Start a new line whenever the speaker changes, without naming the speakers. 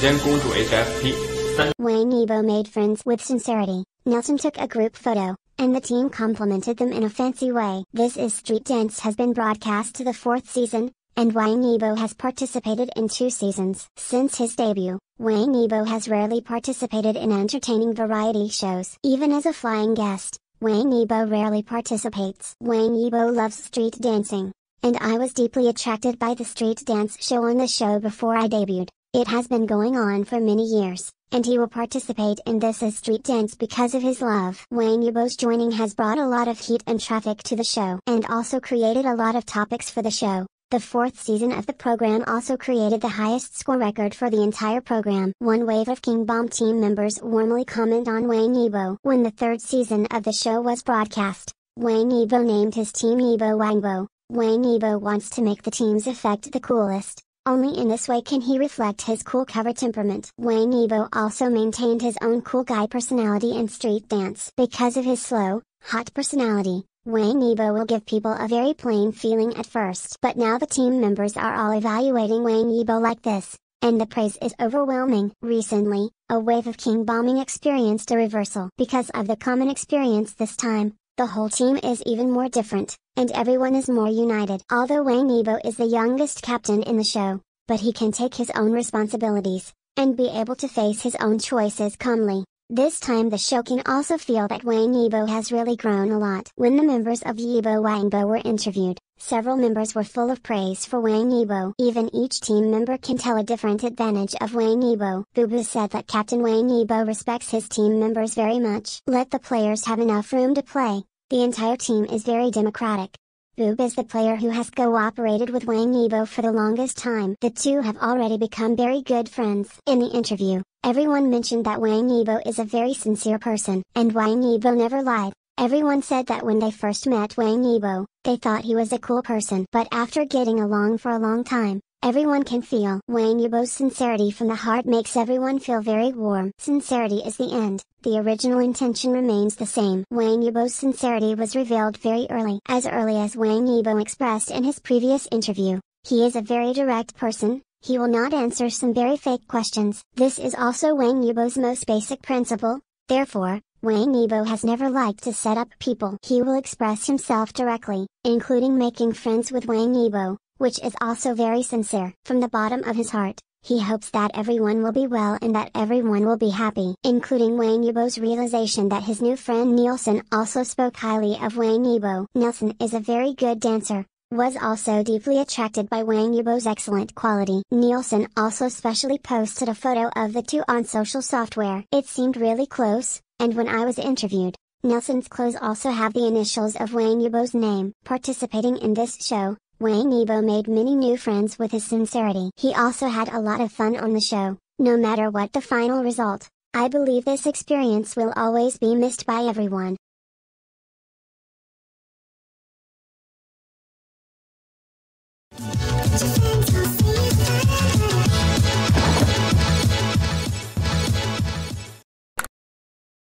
间公主 HFP。
Wang Yibo made friends with sincerity. Nelson took a group photo, and the team complimented them in a fancy way. This is Street Dance has been broadcast to the 4th season, and Wang Yibo has participated in 2 seasons. Since his debut, Wang Yibo has rarely participated in entertaining variety shows. Even as a flying guest, Wang Yibo rarely participates. Wang Yibo loves street dancing, and I was deeply attracted by the street dance show on the show before I debuted. It has been going on for many years, and he will participate in this as street dance because of his love. Wang Yibo's joining has brought a lot of heat and traffic to the show, and also created a lot of topics for the show. The 4th season of the program also created the highest score record for the entire program. One wave of King Bomb team members warmly comment on Wang Yibo. When the 3rd season of the show was broadcast, Wang Yibo named his team Yibo Wangbo. Wang Yibo wants to make the team's effect the coolest. Only in this way can he reflect his cool cover temperament. Wang Yibo also maintained his own cool guy personality in street dance. Because of his slow, hot personality, Wang Yibo will give people a very plain feeling at first. But now the team members are all evaluating Wang Yibo like this, and the praise is overwhelming. Recently, a wave of king bombing experienced a reversal. Because of the common experience this time, the whole team is even more different, and everyone is more united. Although Wang Yibo is the youngest captain in the show, but he can take his own responsibilities, and be able to face his own choices calmly. This time the show can also feel that Wang Yibo has really grown a lot. When the members of Yibo Wangbo were interviewed, several members were full of praise for Wang Yibo. Even each team member can tell a different advantage of Wang Yibo. Bubu said that Captain Wang Yibo respects his team members very much. Let the players have enough room to play. The entire team is very democratic. Bubu is the player who has cooperated with Wang Yibo for the longest time. The two have already become very good friends. In the interview, everyone mentioned that Wang Yibo is a very sincere person, and Wang Yibo never lied. Everyone said that when they first met Wang Yibo, they thought he was a cool person. But after getting along for a long time, everyone can feel Wang Yibo's sincerity from the heart makes everyone feel very warm. Sincerity is the end, the original intention remains the same. Wang Yibo's sincerity was revealed very early as Wang Yibo expressed in his previous interview. He is a very direct person, he will not answer some very fake questions. This is also Wang Yibo's most basic principle, therefore, Wang Yibo has never liked to set up people. He will express himself directly, including making friends with Wang Yibo, which is also very sincere. From the bottom of his heart, he hopes that everyone will be well and that everyone will be happy. Including Wang Yibo's realization that his new friend Nielsen also spoke highly of Wang Yibo. Nielsen is a very good dancer, was also deeply attracted by Wang Yibo's excellent quality. Nielsen also specially posted a photo of the two on social software. It seemed really close, and when I was interviewed, Nielsen's clothes also have the initials of Wang Yibo's name. Participating in this show, Wang Yibo made many new friends with his sincerity. He also had a lot of fun on the show. No matter what the final result, I believe this experience will always be missed by everyone.
Just